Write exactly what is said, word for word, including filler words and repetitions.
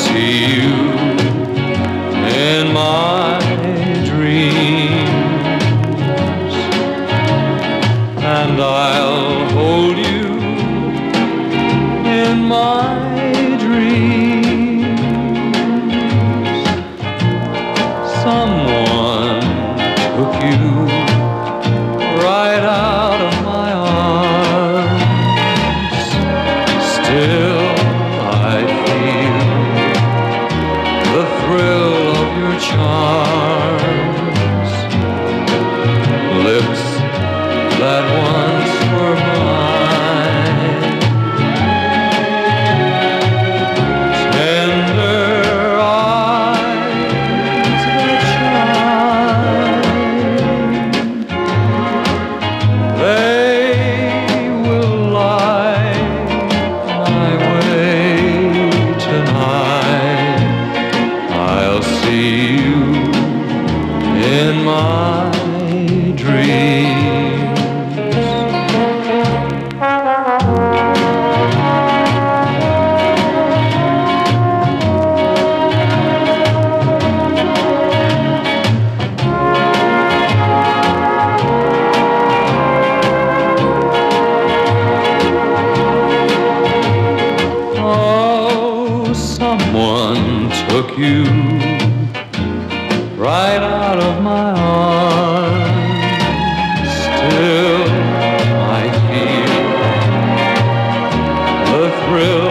see you in my dreams, and I'll hold you in my dreams. Someone took you right out of my arms. Still I feel the thrill of your charms, lips that once were mine, tender eyes that shine. They will light my way tonight. I'll see you in my dreams. Oh, someone took you right out of my arms. Still I feel the thrill